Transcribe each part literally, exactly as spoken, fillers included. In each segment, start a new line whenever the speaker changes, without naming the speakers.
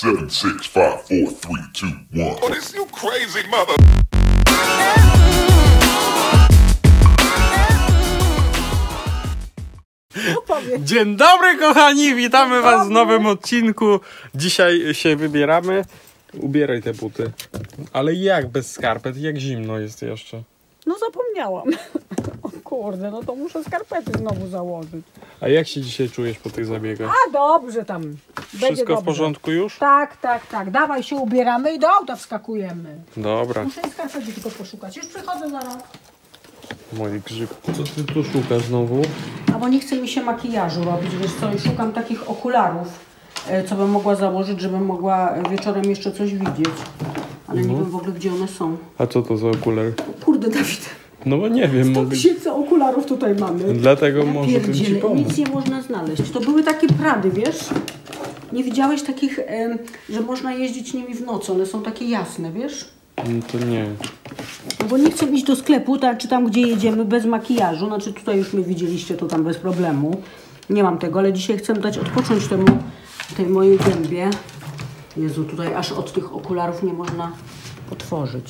seven, six, five, four, three, two, one.
Oh, this you crazy mother.
Dzień dobry kochani, witamy was w nowym odcinku. Dzisiaj się wybieramy. Ubieraj te buty. Ale jak bez skarpet? Jak zimno jest jeszcze?
No zapomniałam. O kurde, no to muszę skarpety znowu założyć.
A jak się dzisiaj czujesz po tych zabiegach?
A dobrze tam. Będzie
Wszystko
dobrze.
w porządku już?
Tak, tak, tak. Dawaj się ubieramy i do auta wskakujemy.
Dobra.
Muszę skarpety tylko poszukać. Już przychodzę zaraz.
Mój grzyb. Co ty tu szukasz znowu?
A bo nie chce mi się makijażu robić, wiesz co, i szukam takich okularów, co bym mogła założyć, żebym mogła wieczorem jeszcze coś widzieć. Ale
Mhm.
nie wiem w ogóle, gdzie one są.
A co to za okular?
Kurde, Dawid.
No bo nie wiem.
sto
Mogę...
tysięcy okularów tutaj mamy.
Dlatego
Ja
może bym ci
pierdzielę,
pomógł.
nic nie można znaleźć. To były takie Prady, wiesz? Nie widziałeś takich, em, że można jeździć nimi w nocy. One są takie jasne, wiesz?
No to nie.
No bo nie chcę iść do sklepu, tak, czy tam, gdzie jedziemy, bez makijażu. Znaczy tutaj już mnie widzieliście, to tam bez problemu. Nie mam tego, ale dzisiaj chcę dać odpocząć temu, tej mojej gębie. Jezu, tutaj aż od tych okularów nie można otworzyć.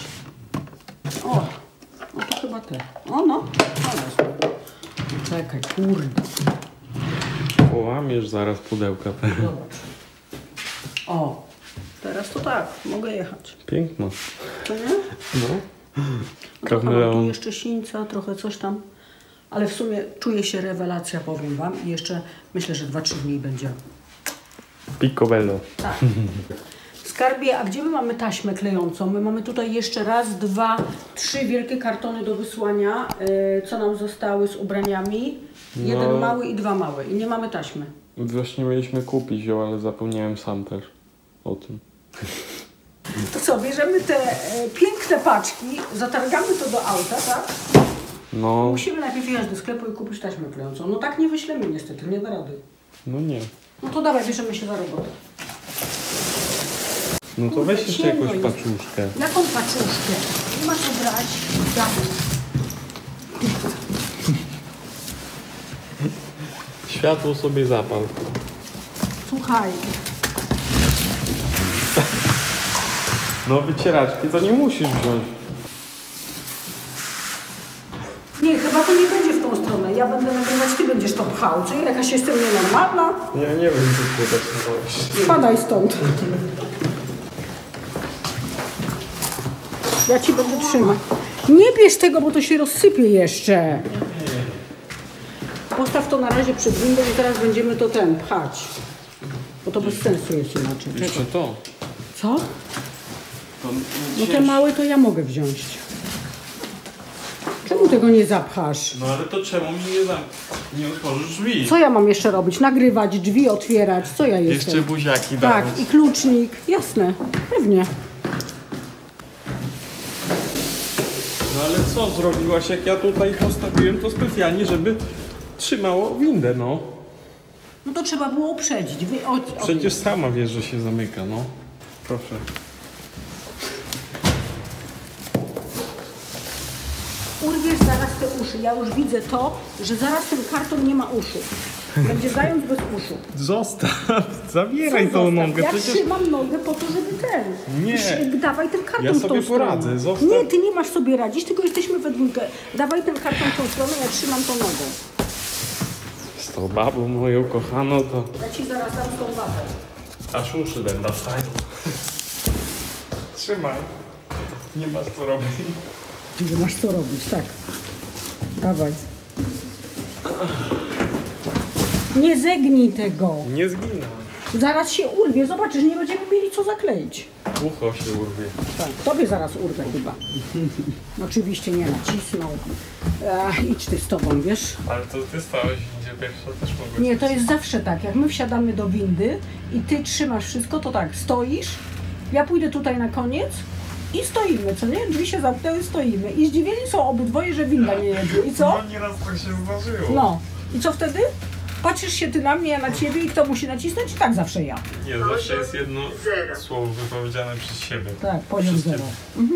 O, no to chyba te. O no, czekaj, kurde.
Połamiesz zaraz pudełka.
Zobacz. O, teraz to tak, mogę jechać.
Piękno.
To nie?
No.
No trochę mam tu
Kameleon.
jeszcze sińca, trochę coś tam. Ale w sumie czuje się rewelacja, powiem wam. I jeszcze myślę, że dwa trzy dni będzie.
Picobello.
Tak. Skarbie, a gdzie my mamy taśmę klejącą? My mamy tutaj jeszcze raz, dwa, trzy wielkie kartony do wysłania, yy, co nam zostały z ubraniami. Jeden
No.
mały i dwa małe. I nie mamy taśmy.
Właśnie mieliśmy kupić ją, ale zapomniałem sam też o tym.
To co, bierzemy te e, piękne paczki, zatargamy to do auta, tak?
No,
Musimy najpierw jechać do sklepu i kupić taśmę klejącą. No tak nie wyślemy niestety, nie da rady.
no nie.
No to dawaj, bierzemy się za robotę.
No to
Kurde,
weź jeszcze
ciemno
jakąś
jest.
paczuszkę.
Jaką paczuszkę? Nie ma co brać. Dawaj.
Światło sobie zapal.
Słuchaj,
No wycieraczki to nie musisz wziąć.
nie, chyba to nie będzie w tą stronę. Ja będę nagrywać, ty będziesz to pchał. Czy jakaś jestem nienormalna?
Ja nie wiem, co ty tak robisz.
Spadaj stąd. Ja ci będę trzymać. Nie bierz tego, bo to się rozsypie jeszcze. Postaw to na razie przed windą i teraz będziemy to ten pchać. Bo to bez sensu jest inaczej.
Jeszcze
Czekaj.
to.
Co?
to
No te małe to ja mogę wziąć. Czemu tego nie zapchasz?
No ale to czemu mi nie, zam... nie otworzysz drzwi?
Co ja mam jeszcze robić? Nagrywać, drzwi otwierać? Co ja jestem?
Jeszcze buziaki
Tak,
dawać.
i klucznik. Jasne, pewnie.
No ale co zrobiłaś, jak ja tutaj postawiłem to specjalnie, żeby trzymało windę, no.
No to trzeba było uprzedzić. Wy... O, o...
Przecież sama wiesz, że się zamyka, no. Proszę.
Urwiesz zaraz te uszy. Ja już widzę to, że zaraz ten karton nie ma uszu. Będzie zając bez uszu.
Zostaw, zabieraj
Co
tą
zostaw?
nogę,
Ja
przecież...
trzymam nogę po to, żeby ten.
Nie.
Ś- Dawaj ten karton
Ja
w tą
sobie
stronę.
poradzę, zostaw.
Nie, ty nie masz sobie radzić, tylko jesteśmy we dwójkę. Dawaj ten karton w tą stronę, ja trzymam tą nogą.
Z tą babą moją kochaną to...
Ja ci zaraz dam tą babę.
Aż uszy będą wstają. Trzymaj. Nie masz co robić.
Nie masz co robić, tak. Dawaj. Nie zegnij tego.
Nie zginę.
Zaraz się urwie. Zobaczysz, nie będziemy mieli co zakleić.
Ucho się urwie.
Tak, tobie zaraz urwę chyba. Oczywiście nie nacisnął. Ach, idź ty z tobą, wiesz?
Ale to ty stałeś gdzie pierwsza też mogłeś.
Nie, to jest zawsze tak. Jak my wsiadamy do windy i ty trzymasz wszystko, to tak, stoisz, ja pójdę tutaj na koniec i stoimy, co nie? Drzwi się zamknęły, stoimy. I zdziwieni są obydwoje, że winda nie jedzie. I co?
No nieraz tak się zdarzyło.
No. I co wtedy? Patrzysz się ty na mnie, ja na ciebie i kto musi nacisnąć? I tak zawsze ja.
Nie, zawsze jest jedno słowo wypowiedziane przez siebie.
Tak, poziom
Wszystkie.
zero. Mhm.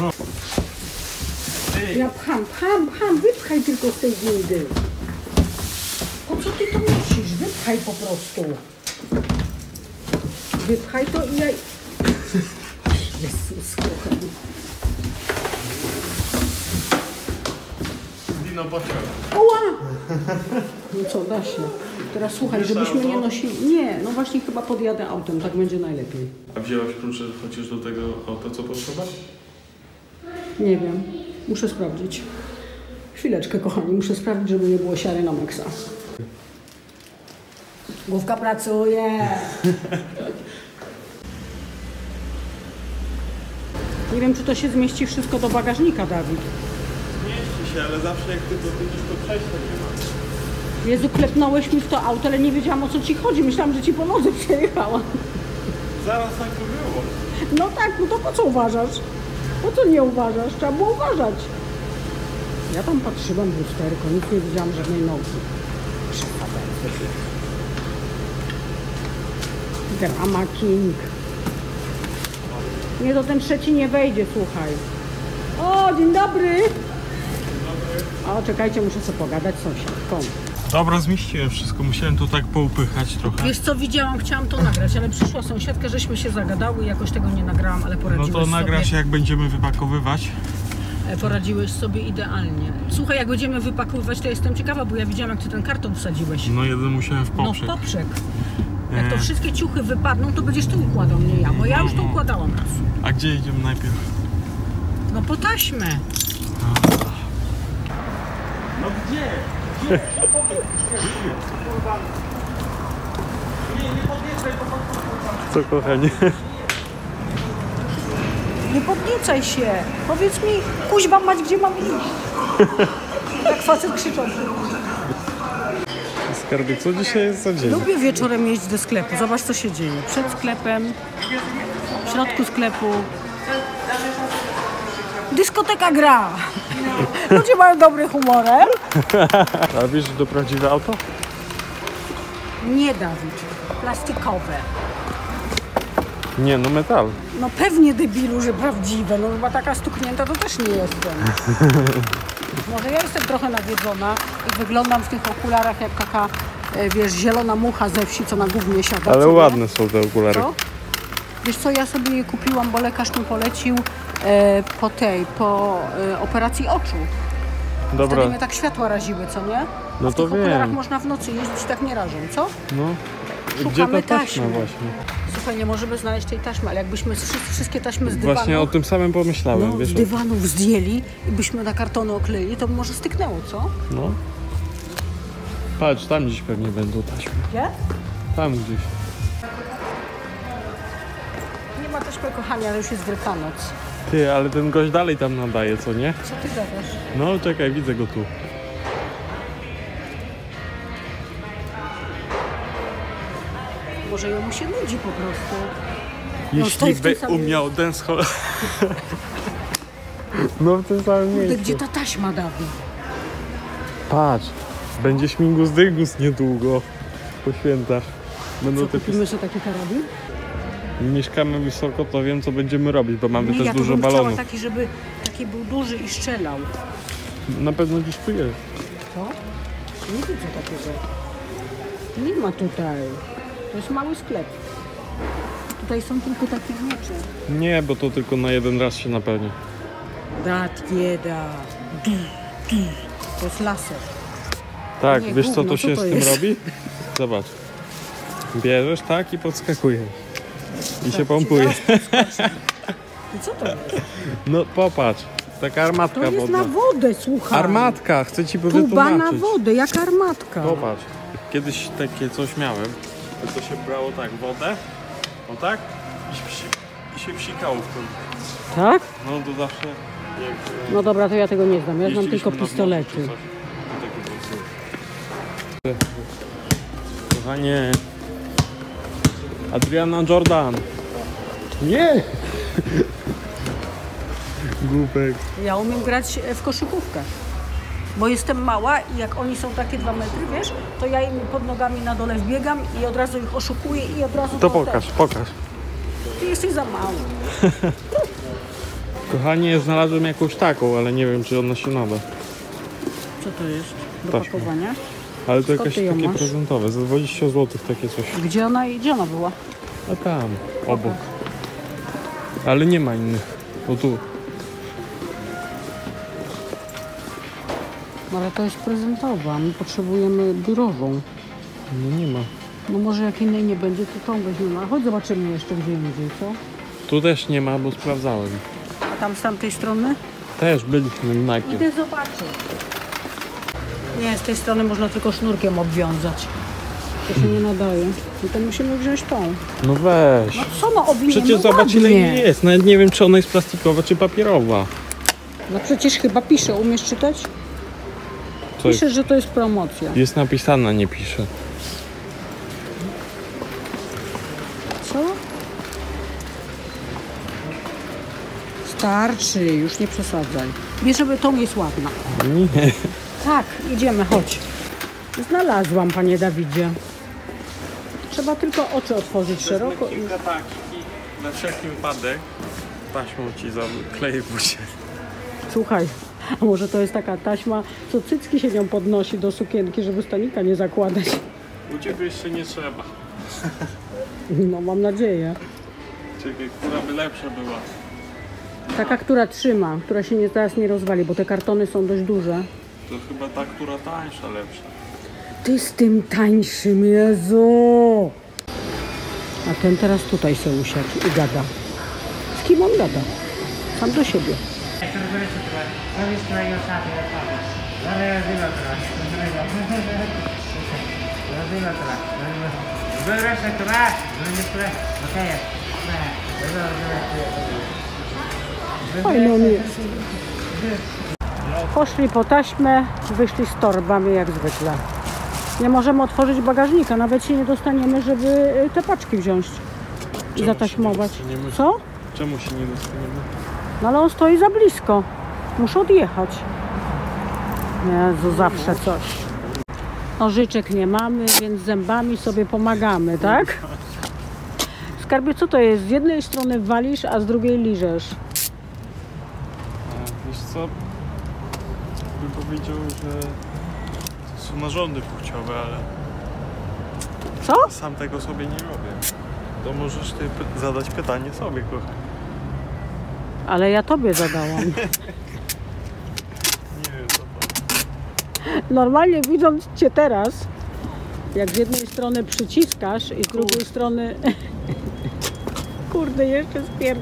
Ja pcham, pcham, pcham, wypchaj tylko z tej windy. Po co ty to musisz? Wypchaj po prostu. Wypchaj to i ja... Jezus, kochany.
Wino poszło.
Oła! No co, da się. Teraz słuchaj, żebyśmy nie nosili... Nie, no właśnie chyba podjadę autem, tak będzie najlepiej.
A wzięłaś klucze chociaż do tego auta, co potrzeba?
Nie wiem, muszę sprawdzić. Chwileczkę, kochani, muszę sprawdzić, żeby nie było siary na maksa. Główka pracuje! Nie wiem, czy to się zmieści wszystko do bagażnika, Dawid.
Zmieści się, ale zawsze jak ty to widzisz, to przejść to nie ma.
Jezu, klepnąłeś mi w to auto, ale nie wiedziałam, o co ci chodzi. Myślałam, że ci po nodze przejechałam.
Zaraz tak to było.
No tak, no to po co uważasz? Po co nie uważasz? Trzeba było uważać. Ja tam patrzyłam w lusterko, nic nie widziałam, żadnej nogi. Drama King. Nie, to ten trzeci nie wejdzie, słuchaj. O, dzień dobry. Dzień dobry. O, czekajcie, muszę sobie pogadać z sąsiadką.
Dobra, zmieściłem wszystko, musiałem to tak poupychać trochę.
Wiesz co, widziałam, chciałam to nagrać, ale przyszła sąsiadka, żeśmy się zagadały i jakoś tego nie nagrałam, ale
No
poradziłeś
to nagra
sobie.
się jak będziemy wypakowywać.
Poradziłeś sobie idealnie. Słuchaj, jak będziemy wypakowywać, to jestem ciekawa, bo ja widziałam, jak ty ten karton wsadziłeś.
No jeden musiałem w
No
poprzek.
w poprzek. Jak to
E.
wszystkie ciuchy wypadną, to będziesz tu układał, nie ja, bo ja już to układałam raz.
A gdzie idziemy najpierw?
No po taśmę.
No gdzie? Gdzie? Nie, nie podjeżdżaj, bo... Co kochanie?
Nie podniecaj się. Powiedz mi, kuźba mać, gdzie mam iść. Tak facet krzyczący.
Skarbie, co dzisiaj jest za dzień?
Lubię wieczorem jeździć do sklepu. Zobacz, co się dzieje. Przed sklepem, w środku sklepu. Dyskoteka gra. Ludzie mają dobry humor.
A wiesz, że to prawdziwe auto?
Nie, Dawid. Plastikowe.
Nie, no metal.
No pewnie, debilu, że prawdziwe. No chyba taka stuknięta to też nie jestem. Może ja jestem trochę nawiedzona i wyglądam w tych okularach jak taka, e, wiesz, zielona mucha ze wsi, co na gównie siada.
Ale
co nie?
ładne są te okulary.
Co? Wiesz co, ja sobie je kupiłam, bo lekarz mi polecił e, po tej, po e, operacji oczu.
Dobra,
Wtedy mnie tak światła raziły, co nie?
No
A w
to
tych okularach
wiem.
można w nocy jeździć, tak nie rażą, co?
no. Gdzie
Szukamy
ta taśma
taśmy.
właśnie?
Słuchaj, nie możemy znaleźć tej taśmy, ale jakbyśmy wszy- wszystkie taśmy z dywanu,
Właśnie o tym samym pomyślałem,
no,
wiesz?
z dywanów zdjęli i byśmy na kartony okleili, to by może styknęło, co?
No. Patrz, tam gdzieś pewnie będą taśmy.
Gdzie?
Tam gdzieś.
Nie ma taśmy, kochani, ale już jest Wielkanoc.
Ty, ale ten gość dalej tam nadaje, co nie?
Co ty gadasz?
No czekaj, widzę go tu.
Może jemu się nudzi po prostu.
Jeśli
stoi w tym
by
samym
umiał dancehall... No w tym samym
Kurde,
miejscu.
gdzie ta taśma, Dawid?
Patrz, będzie śmigus dygus niedługo. Po świętach. Będą
Co,
te
kupimy sobie taki karabin?
Mieszkamy wysoko, to wiem co będziemy robić, bo mamy
Nie,
też
ja to
dużo
bym chciała
balonów.
taki, żeby taki był duży i strzelał.
Na pewno gdzieś tu jest.
Co? Nie widzę takiego. Nie ma tutaj. To jest mały sklep. Tutaj są tylko takie miecze.
Nie, bo to tylko na jeden raz się napełni.
Dat bieda. Du, du. To jest laser.
Tak,
Nie,
wiesz co
gówno,
to
co
się
to
z tym
jest?
robi? Zobacz. Bierzesz tak i podskakujesz. I się pompuje.
I co to jest?
No popatrz, taka armatka
To jest
wodna.
na wodę, słuchaj.
Armatka, chcę ci
Tuba
wytłumaczyć.
na wodę, jak armatka.
Popatrz, kiedyś takie coś miałem, to się brało tak, wodę, o tak, i się, psi, i się psikało w tym.
Tak?
No to zawsze jak...
No dobra, to ja tego nie znam. Ja znam
jeździliśmy
tylko
na
pistolety.
wnosie czy coś, to takie coś. Kochanie, Adriana Jordan. Nie! Głupek.
Ja umiem grać w koszykówkę. Bo jestem mała i jak oni są takie dwa metry, wiesz, to ja im pod nogami na dole wbiegam i od razu ich oszukuję i od razu...
To
potem-
pokaż, pokaż.
Ty jesteś za mały.
Kochanie, znalazłem jakąś taką, ale nie wiem, czy ona się nada.
Co to jest? Do
Taśma.
pakowania?
Ale to
Skąd
jakieś
ty ją
takie
masz?
prezentowe, za dwadzieścia złotych takie coś.
Gdzie ona, gdzie ona była?
A tam, obok. Ale nie ma innych. O tu.
No ale to jest prezentowa, my potrzebujemy biurową.
No nie ma.
No może jak innej nie będzie, to tą weźmiemy. A chodź zobaczymy jeszcze gdzie indziej, co?
Tu też nie ma, bo sprawdzałem.
A tam z tamtej strony?
Też byliśmy najpierw.
Idę zobaczyć. Nie, z tej strony można tylko sznurkiem obwiązać. To się nie nadaje. I to musimy wziąć tą.
No weź.
No co no owiniemy
Przecież zobacz ile
ładnie.
jej jest. Nawet nie wiem czy ona jest plastikowa czy papierowa.
No przecież chyba pisze, umiesz czytać?
Co jest?
Pisze, że to jest promocja.
Jest napisana, nie pisze.
Co? Starczy, już nie przesadzaj. Wiesz, żeby tą jest ładna.
Nie.
Tak, idziemy, chodź. Znalazłam, panie Dawidzie. Trzeba tylko oczy otworzyć szeroko i...
Kilka taczki. Na wszelki wypadek. Taśmą ci zakleję buzię.
Słuchaj, a może to jest taka taśma, co cycki się nią podnosi do sukienki, żeby stanika nie zakładać?
U ciebie jeszcze nie trzeba.
No, mam nadzieję.
Czekaj, która by lepsza była.
Taka, która trzyma, która się nie, teraz nie rozwali, bo te kartony są dość duże.
To chyba ta, która tańsza, lepsza.
Ty z tym tańszym, Jezu! A ten teraz tutaj se usiadł i gada. Z kim on gada? Sam do siebie. Fajny on jest. Poszli po taśmę, wyszli z torbami jak zwykle. Nie możemy otworzyć bagażnika, nawet się nie dostaniemy, żeby te paczki wziąć i
Czemu
zataśmować.
się nie dostaniemy?
Co?
Czemu się nie dostaniemy?
No ale on stoi za blisko. Muszę odjechać. Jezu, zawsze coś. Nożyczek nie mamy, więc zębami sobie pomagamy, tak? Skarbie, co to jest? Z jednej strony walisz, a z drugiej liżesz.
A, wiesz co? Bym powiedział, że to są narządy płciowe, ale
Co?
sam tego sobie nie robię. To możesz ty py- zadać pytanie sobie, kochanie.
Ale ja tobie zadałam.
Nie wiem co to.
Normalnie widząc cię teraz, jak z jednej strony przyciskasz i z drugiej strony... Kurde, jeszcze spierdolił.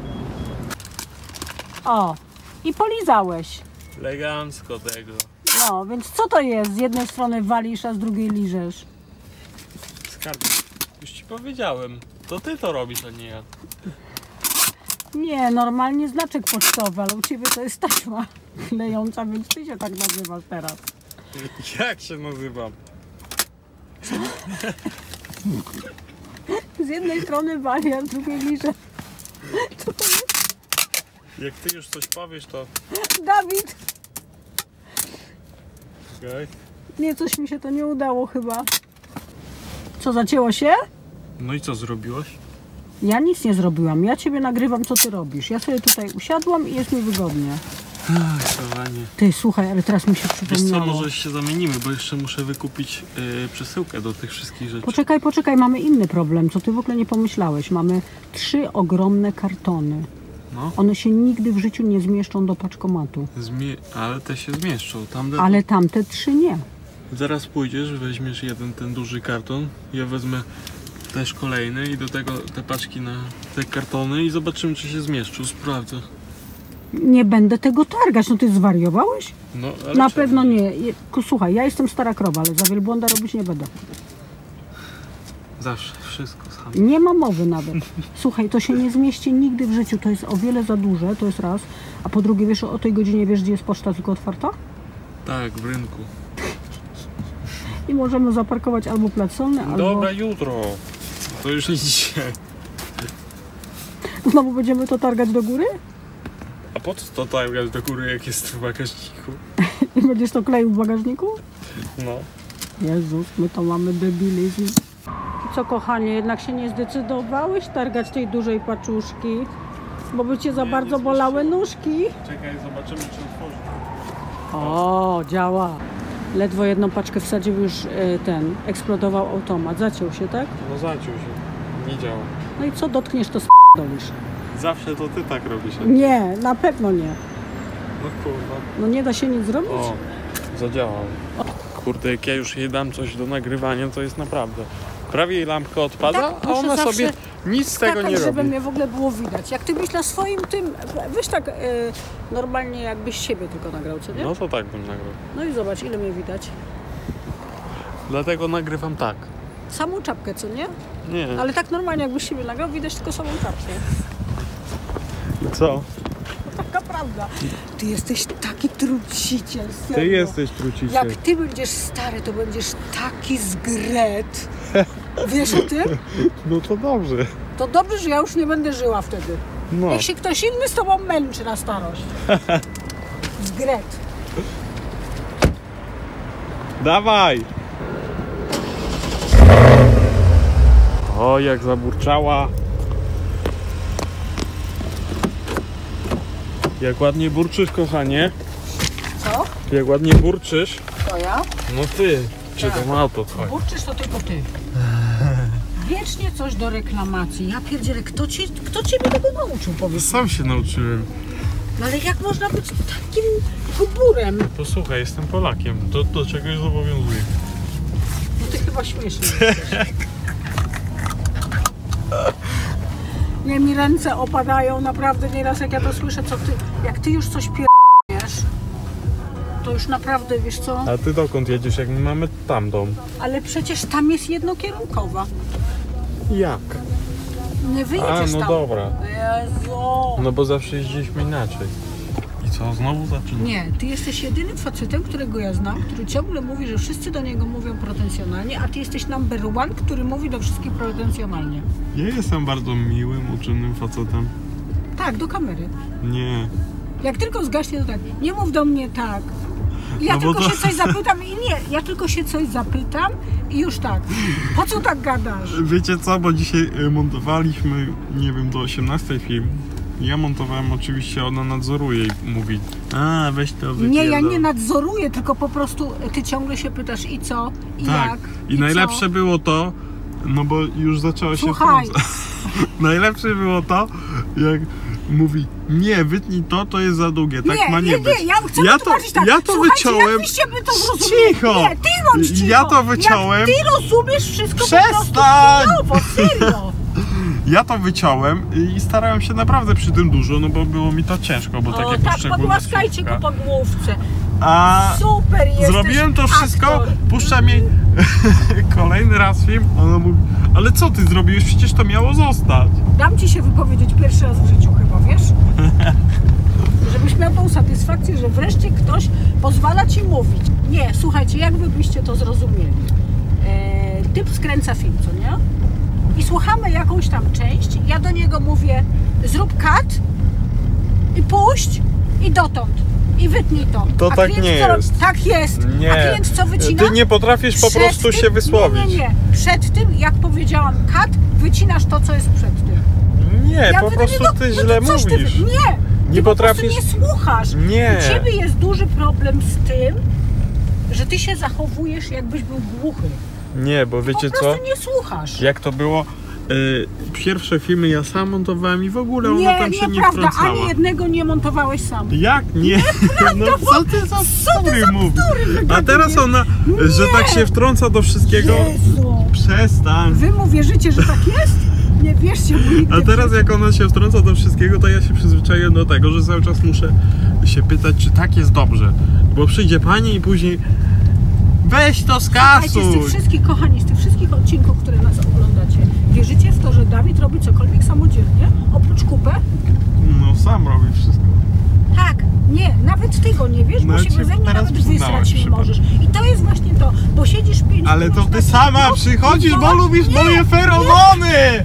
O, i polizałeś.
Elegancko tego.
No, więc co to jest? Z jednej strony walisz, a z drugiej liżesz.
Skarb, już ci powiedziałem. To ty to robisz, a nie ja.
Nie, normalnie znaczek pocztowy, ale u ciebie to jest taśma klejąca, więc ty się tak nazywasz teraz.
Jak się nazywam?
Z jednej strony wali, a z drugiej liże. Co to jest?
Jak ty już coś powiesz, to...
Dawid!
Okay.
Nie, coś mi się to nie udało chyba. Co, zacięło się?
No i co zrobiłeś?
Ja nic nie zrobiłam. Ja ciebie nagrywam, co ty robisz. Ja sobie tutaj usiadłam i jest mi wygodnie.
Ach, kochanie.
Ty, słuchaj, ale teraz mi się
Wiesz co,
przypomniało.
może się zamienimy, bo jeszcze muszę wykupić yy, przesyłkę do tych wszystkich rzeczy.
Poczekaj, poczekaj, mamy inny problem, co ty w ogóle nie pomyślałeś. Mamy trzy ogromne kartony.
No.
One się nigdy w życiu nie zmieszczą do paczkomatu.
Zmie- ale te się zmieszczą. Tamte...
Ale tamte trzy nie.
Zaraz pójdziesz, weźmiesz jeden ten duży karton, ja wezmę też kolejny i do tego te paczki na te kartony i zobaczymy czy się zmieszczą, sprawdzę.
Nie będę tego targać, no ty zwariowałeś?
No, ale
Na
czemu?
pewno nie. Je- ku- Słuchaj, ja jestem stara krowa, ale za wielbłąda robić nie będę.
Zawsze, wszystko sam.
Nie ma mowy nawet. Słuchaj, to się nie zmieści nigdy w życiu, to jest o wiele za duże, to jest raz. A po drugie, wiesz, o tej godzinie wiesz, gdzie jest poczta tylko otwarta?
Tak, w rynku.
I możemy zaparkować albo plac solny, albo...
Dobra, jutro. To już nie dzisiaj.
Znowu będziemy to targać do góry?
A po co to targać do góry, jak jest w bagażniku?
I będziesz to kleił w bagażniku?
No.
Jezus, my to mamy debilizm. I co, kochanie, jednak się nie zdecydowałeś targać tej dużej paczuszki? Bo by cię za
Nie,
bardzo
nie
bolały
zmieściło.
nóżki.
Czekaj, zobaczymy czy otworzy.
O, działa. Ledwo jedną paczkę wsadził, już y, ten, eksplodował automat. Zaciął się, tak?
No zaciął się. nie działa.
No i co dotkniesz, to s***dolisz.
Zawsze to ty tak robisz.
Nie, na pewno nie.
No kurwa.
No nie da się nic zrobić.
O, zadziałał. Kurde, jak ja już jej dam coś do nagrywania, to jest naprawdę. Prawie jej lampka odpada,
Tak,
a
muszę
ona
zawsze
sobie nic z tego
skakać,
nie
żeby
robi.
mnie w ogóle było widać. Jak ty byś na swoim tym, weź tak e, normalnie jakbyś siebie tylko nagrał, co nie?
No to tak bym nagrał.
No i zobacz, ile mnie widać.
Dlatego nagrywam tak.
Samą czapkę, co nie?
Nie.
Ale tak normalnie jakbyś siebie nagrał, widać tylko samą czapkę.
Co?
To taka prawda. Ty jesteś taki truciciel, serio.
Ty jesteś truciciel.
Jak ty będziesz stary, to będziesz taki zgret. Wiesz o tym?
No to dobrze.
To dobrze, że ja już nie będę żyła wtedy.
No.
Niech się ktoś inny z tobą męczy na starość. Zgret.
Dawaj! O, jak zaburczała. Jak ładnie burczysz, kochanie.
Co?
Jak ładnie burczysz.
To ja?
No ty. Czy
Tak.
to auto twoje?
Burczysz to tylko ty. Wiecznie coś do reklamacji. Ja pierdzielę, kto, ci, kto ciebie tego nauczył, powiedz?
Sam się nauczyłem.
No ale jak można być takim kuburem?
Posłuchaj, jestem Polakiem. To do czegoś zobowiązuję.
No ty chyba śmieszny jesteś. Nie, mi ręce opadają naprawdę nieraz, jak ja to słyszę, co ty, jak ty już coś pierdolisz, to już naprawdę, wiesz co,
A ty dokąd jedziesz, jak my mamy tam dom?
ale przecież tam jest jednokierunkowa.
Jak?
Nie wyjedziesz
A, no
tam.
dobra.
Jezu.
No bo zawsze jeździliśmy inaczej. I co, znowu zaczyna?
Nie, ty jesteś jedynym facetem, którego ja znam, który ciągle mówi, że wszyscy do niego mówią pretensjonalnie, a ty jesteś number one, który mówi do wszystkich pretensjonalnie.
Ja jestem bardzo miłym, uczynnym facetem.
Tak, do kamery.
Nie.
Jak tylko zgaśnie, to tak, nie mów do mnie tak. I ja
No bo
tylko
to-
się coś zapytam i nie, ja tylko się coś zapytam i już tak. Po co tak gadasz?
Wiecie co, bo dzisiaj y, montowaliśmy, nie wiem, do osiemnastej film. Ja montowałem oczywiście, ona nadzoruje i mówi: a, weź to wypierdol.
Nie, ja nie nadzoruję, tylko po prostu ty ciągle się pytasz i co, i
Tak.
jak,
I najlepsze
co?
było to, no bo już zaczęło się
Słuchaj.
wtrącać. Najlepsze było to, jak mówi: nie, wytnij to, to jest za długie, tak
nie,
ma nie,
nie,
być.
nie, ja chcę
ja to,
wytłumaczyć tak.
ja to
Słuchajcie,
wyciąłem.
jak wyście by to zrozumieli?
Cicho!
Nie, ty bądź cicho!
Ja to wyciąłem.
Jak ty rozumiesz wszystko
Przestań!
po prostu chwilowo, serio!
Ja to wyciąłem i starałem się naprawdę przy tym dużo, no bo było mi to ciężko, bo
O,
takie
tak,
poszczególne
pogłaskajcie go
słówka.
po główce.
A
Super jesteś,
zrobiłem to wszystko,
aktor.
puszczam jej kolejny raz film, ona mówi: ale co ty zrobiłeś, przecież to miało zostać.
Dam ci się wypowiedzieć pierwszy raz w życiu chyba, wiesz? Żebyś miał tą satysfakcję, że wreszcie ktoś pozwala ci mówić. Nie, słuchajcie, jak wy byście to zrozumieli? E, typ skręca film, co nie? I słuchamy jakąś tam część, ja do niego mówię: zrób cut i puść i dotąd. I wytnij to.
To
A
tak
klient
nie
co robi?
jest.
Tak jest.
Nie,
A klient co wycina?
ty nie potrafisz po
Przed
prostu
tym-
się wysłowić.
Nie, nie, nie. Przed tym, jak powiedziałam cut, wycinasz to, co jest przed tym.
Nie,
Ja
po
mówię do
prostu
niego,
ty
no to
źle
coś ty
mówisz.
wy- Nie,
Nie
ty
potrafisz-
po prostu nie słuchasz.
Nie.
U ciebie jest duży problem z tym, że ty się zachowujesz, jakbyś był głuchy.
Nie, bo wiecie
Po
co?
prostu nie słuchasz.
Jak to było? Y, pierwsze filmy ja sam montowałem i w ogóle ona
Nie,
tam się nie
nieprawda,
wtrącała.
ani jednego nie montowałeś sam.
Jak nie? No co ty za bzdury mówisz? A
wygadujesz?
teraz ona, że
Nie.
tak się wtrąca do wszystkiego.
Jezu.
Przestań.
Wy mu wierzycie, że tak jest? Nie wierzcie mu nigdy.
A teraz jak ona się wtrąca do wszystkiego, to ja się przyzwyczaiłem do tego, że cały czas muszę się pytać, czy tak jest dobrze. Bo przyjdzie pani i później: weź to
Słuchajcie, z tych
skasuj.
wszystkich, kochani, z tych wszystkich odcinków, które nas oglądacie, wierzycie w to, że Dawid robi cokolwiek samodzielnie, oprócz kupę?
No sam robi wszystko.
Tak, nie, nawet ty go nie wiesz, bo
No,
się
ci
beze mnie
teraz
nawet
przyznałeś
wysrać nie
się.
możesz. I to jest właśnie to, bo siedzisz pięć
Ale
minut
to ty
na
sama
filmu
przychodzisz,
i
bo lubisz
nie,
moje feromony!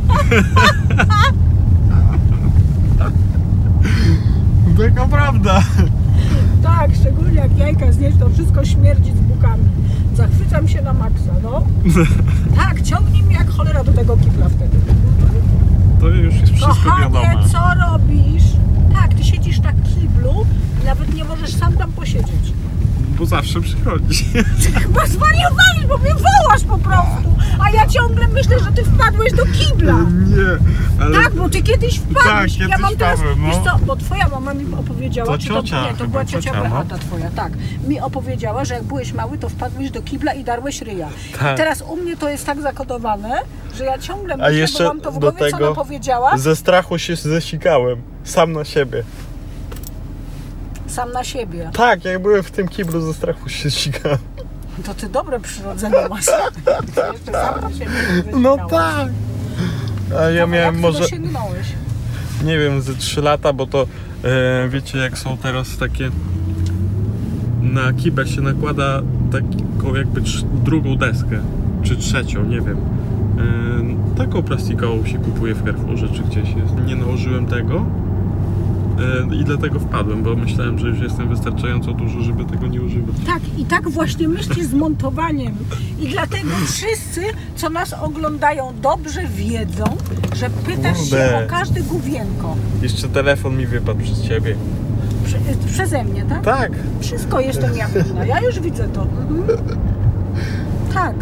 Taka prawda.
Tak, szczególnie jak jajka zjeść, to wszystko śmierdzi z bukami. Zachwycam się na maksa, no. Tak, ciągnij mnie jak cholera do tego kibla wtedy.
To już jest wszystko
Kochanie,
wiadome.
co robisz? Tak, ty siedzisz na kiblu i nawet nie możesz sam tam posiedzieć.
bo zawsze przychodzi.
Chyba zwariowałeś, bo mnie wołasz po prostu. A ja ciągle myślę, że ty wpadłeś do kibla.
Nie, ale...
Tak, bo ty kiedyś wpadłeś.
Tak, kiedyś
ja mam teraz,
wpadłem, no.
wiesz co, bo twoja mama mi opowiedziała,
To
czy
ciocia,
to, nie, to
chyba
była ciocia
ciocia, no.
Beata twoja, tak. Mi opowiedziała, że jak byłeś mały, to wpadłeś do kibla i darłeś ryja.
Tak.
I teraz u mnie to jest tak zakodowane, że ja ciągle
A
myślę,
jeszcze
bo mam to w
do
głowie, co
tego
ona powiedziała.
ze strachu się zesikałem. Sam na siebie.
Sam na siebie.
Tak, jak byłem w tym kiblu, ze strachu się sikałem.
To ty dobre przyrodzenie masz. To jeszcze sam na siebie
No
wysikałeś.
tak. A ja
No,
miałem
jak
może,
ty dosięgnąłeś?
nie wiem, ze trzy lata, bo to e, wiecie jak są teraz takie, na kibel się nakłada taką jakby trz- drugą deskę, czy trzecią, nie wiem. E, taką plastikową się kupuje w Carrefourze, czy gdzieś jest. Nie nałożyłem tego e, i dlatego wpadłem, bo myślałem, że już jestem wystarczająco duży, żeby tego nie używać.
Tak, i tak właśnie myślisz z montowaniem. I dlatego wszyscy, co nas oglądają, dobrze wiedzą, że pytasz się
Kurde.
o każde główienko.
Jeszcze telefon mi wypadł przez ciebie.
Prze, przeze mnie, tak?
Tak.
Wszystko jestem ja winna. Ja już widzę to. Mhm. Tak.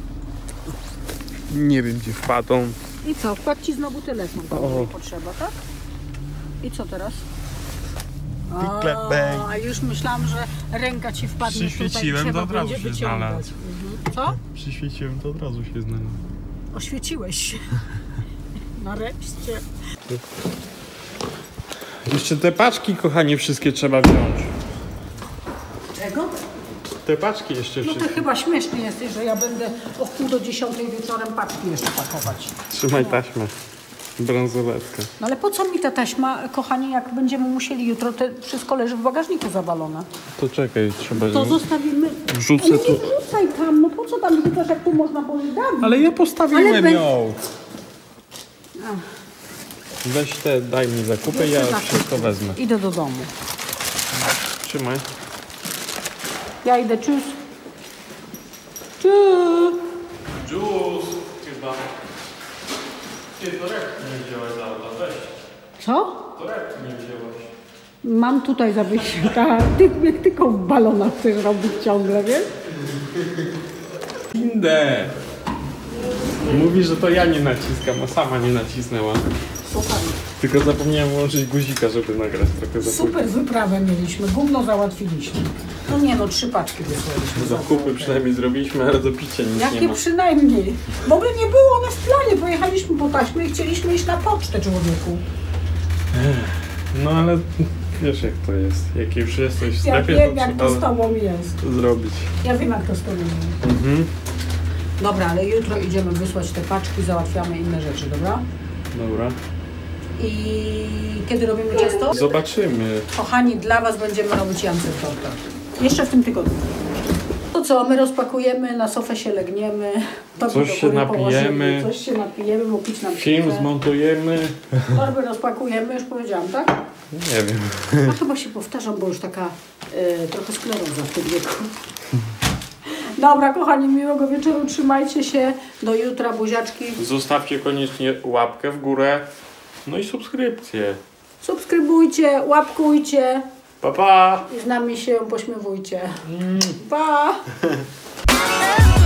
Nie wiem, gdzie wpadą.
I co? Wpadł ci znowu telefon,
O.
bo potrzeba, tak? I co teraz?
Pikle,
A,
bang.
już myślałam, że ręka ci wpadnie
Przyświeciłem,
tutaj,
to od
trzeba
razu
będzie
się
wyciągać.
znalazł.
Mhm. Co?
Przyświeciłem, to od razu się znalazł.
Oświeciłeś się. Nareszcie.
Jeszcze te paczki, kochanie, wszystkie trzeba wziąć.
Czego?
Te paczki jeszcze
No to
wszystkie.
chyba śmieszny jesteś, że ja będę o wpół do dziesiątej wieczorem paczki jeszcze pakować.
Trzymaj taśmę. Bransoletkę.
No ale po co mi ta taśma, kochani, jak będziemy musieli jutro, to wszystko leży w bagażniku zawalone.
To czekaj, trzeba...
To zostawimy...
Wrzucę
Ale
tu.
nie wrzucaj tam, no po co tam wrzucasz, jak tu można było dać?
Ale ja postawiłem
Ale be-
ją. Weź te, daj mi zakupy, ja
Zakupy.
wszystko wezmę.
Idę do domu.
Trzymaj.
Ja idę, cześć. Cześć.
Dżus, chyba. Ty torebki nie wziąłeś za auto, weź.
Co?
Torebki nie wziąłeś.
Mam tutaj zawiesiła. Ty mnie tylko w balonach chcesz robić ciągle, wiesz?
Indę. Mówi, że to ja nie naciskam, a sama nie nacisnęła.
Super.
Tylko zapomniałem włączyć guzika, żeby nagrać trochę za
Super wyprawę mieliśmy, gówno załatwiliśmy. No nie no, trzy paczki wysłaliśmy.
Zakupy przynajmniej zrobiliśmy, ale do picia nic nie
Jakie
ma.
przynajmniej? W ogóle nie było one w planie, pojechaliśmy po taśmę i chcieliśmy iść na pocztę, człowieku.
No ale wiesz jak to jest. Jak już jesteś w
Ja
sklepie,
wiem,
to
jak to z
trzeba
tobą jest.
zrobić.
Ja wiem, jak to z tobą jest.
Mhm.
Dobra, ale jutro idziemy wysłać te paczki, załatwiamy inne rzeczy, dobra?
Dobra.
I kiedy robimy ciasto?
Zobaczymy.
Kochani, dla was będziemy robić Jance tortę. Jeszcze w tym tygodniu. To co, my rozpakujemy, na sofę się legniemy. Torby
Coś
do
się
góry
napijemy.
położymy, Coś się napijemy, bo pić nam
Film
chce.
zmontujemy.
Torby rozpakujemy, już powiedziałam, tak?
Nie wiem.
A chyba się powtarzam, bo już taka e, trochę skleroza w tym wieku. Dobra, kochani, miłego wieczoru, trzymajcie się. Do jutra, buziaczki.
Zostawcie koniecznie łapkę w górę. No i subskrypcję.
Subskrybujcie, łapkujcie
Pa, pa!
i z nami się pośmiewujcie. Pa!